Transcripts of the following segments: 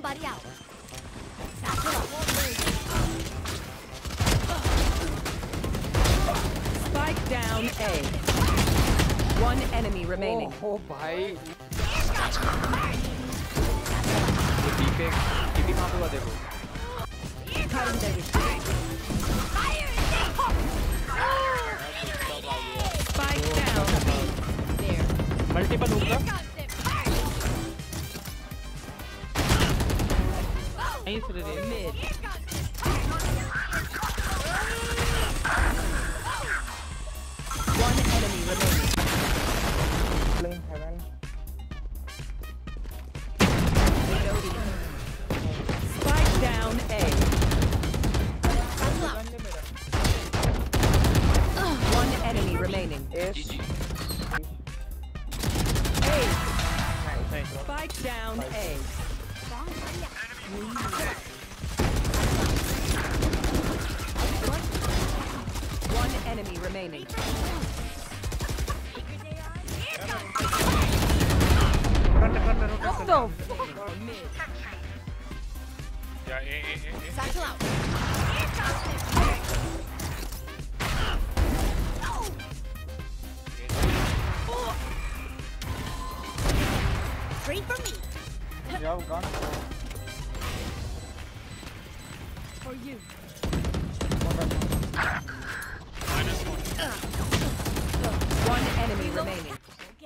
buddy out. Satchel up. Spike down A. One enemy remaining. Oh भाई TP कहाँ पे हुआ देखो Spike down B. There. Multiple होगा नहीं सुन रही Mid. One enemy remaining. heaven Spike down A. One enemy remaining. Ace A. Spike down A. One enemy remaining. What the Yeah, Satchel out. Straight for me. जाओ gun For you. One enemy remaining.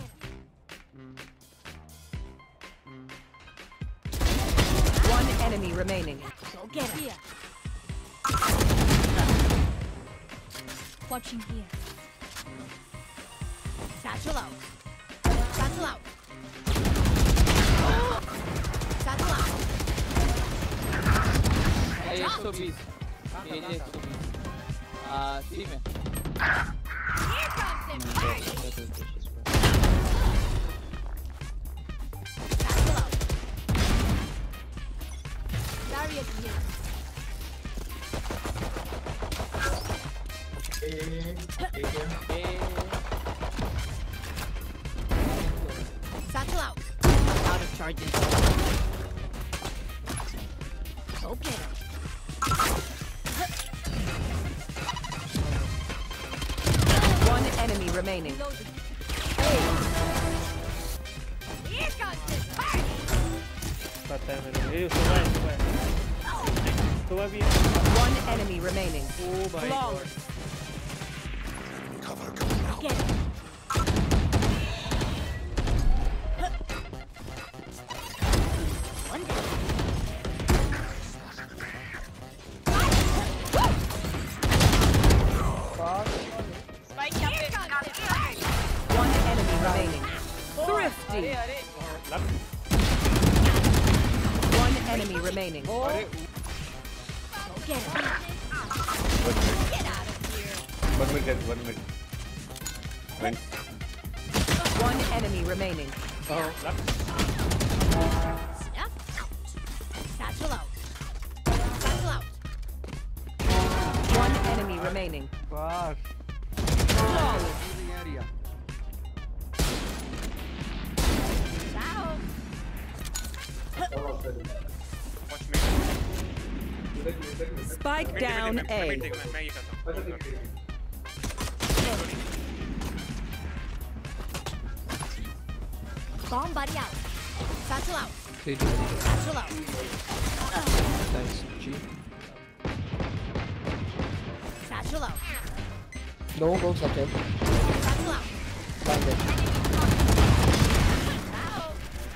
One enemy remaining. Go get it. Watching here. Satchel out. Satchel out. Satchel out. ये 120 ये 120 सी में Here comes the party. Satchel out. Barrier here. Satchel out. Out of charges. Go get him. One enemy remaining. Here comes the party. पता है मेरे ये सुबह भी है One enemy remaining. ओ भाई Flawless. Get him. One down. Spike यहाँ पे One enemy remaining. Thrifty. One enemy remaining. Go get him. Get out of here. 1 minute, 1 minute. One enemy remaining. Step out. Satchel out. Satchel out. One enemy remaining. बस Flawless. Down. Watch me. Spike down A. मैं ये करता हूँ. Bomb buddy out. Satchel out. Nice. Satchel out. G Satchel out. no go satchel Satchel out. find it Out.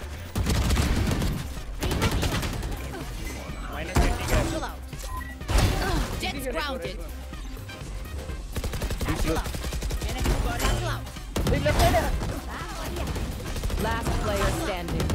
minus 80 का Satchel out. Jet's grounded. Satchel out. Satchel out. Last player standing.